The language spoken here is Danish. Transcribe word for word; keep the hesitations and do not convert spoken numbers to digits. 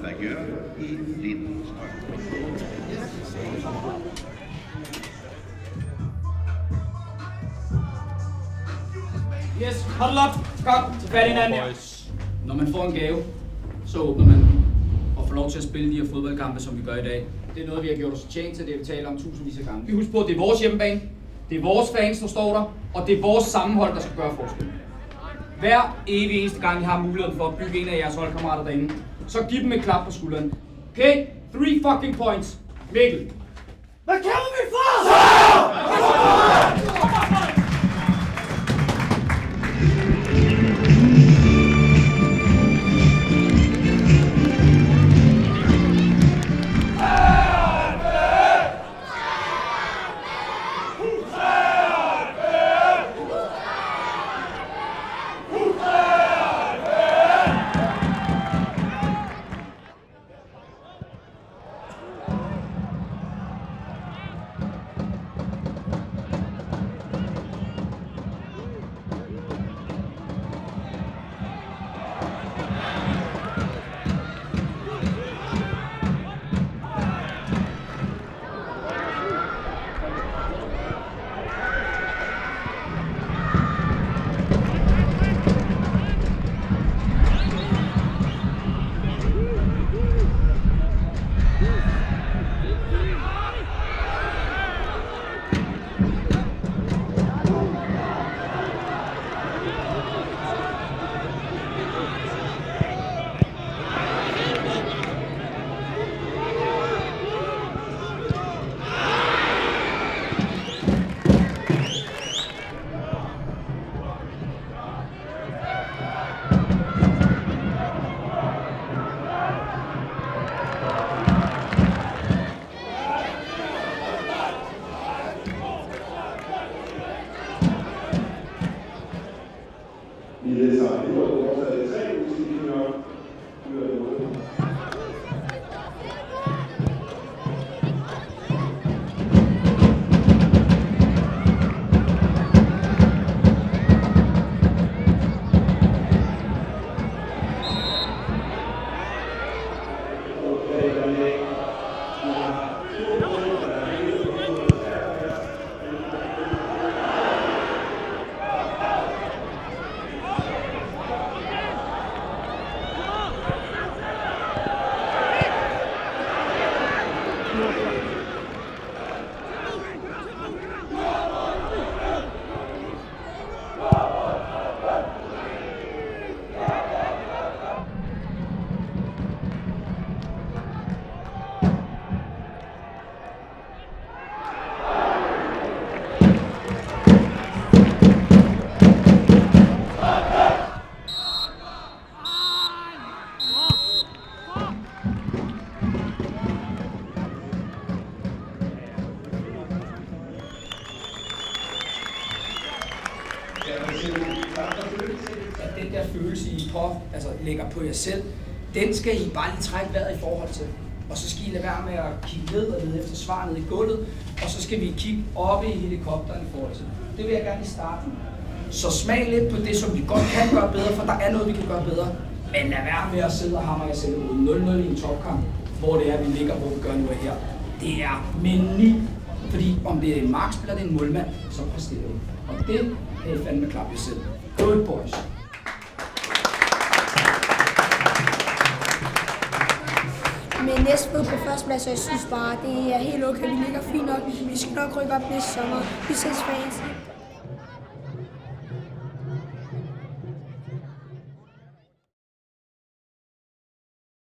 Bagueur i Lindstrøm. Yes, huddle up. Kom, til fat i hinanden her. Når man får en gave, så åbner man den og får lov til at spille de her fodboldkampe, som vi gør i dag. Det er noget, vi har gjort os tjent til, det vi taler om tusindvis af gange. Vi husker på, at det er vores hjemmebane, det er vores fans, der står der, og det er vores sammenhold, der skal gøre forskel. Hver evig eneste gang, I har muligheden for at bygge en af jeres holdkammerater derinde, så giv dem et klap på skulderen. Okay? Three fucking points. Mikkel. Hvad kalder vi for? Så! At den der følelse, I på, altså lægger på jer selv, den skal I bare lige trække vejret i forhold til. Og så skal I lade være med at kigge ned og lede efter svar ned i gulvet, og så skal vi kigge oppe i helikopteren i forhold til. Det vil jeg gerne i starten. Så smag lidt på det, som vi godt kan gøre bedre, for der er noget, vi kan gøre bedre. Men lad være med at sidde og hamre jer selv ud nul nul i en topkamp, hvor det er, vi ligger, hvor vi gør nu her. Det er meni. Fordi om det er en markspiller, det er en målmand, så præsterer vi. Og det er I fandme klap jer selv. Good boys. Men næste på førsteplads, og jeg synes bare, det er helt okay. Vi ligger fint nok. Vi skal nok rykke op næste sommer. Vi ses fans.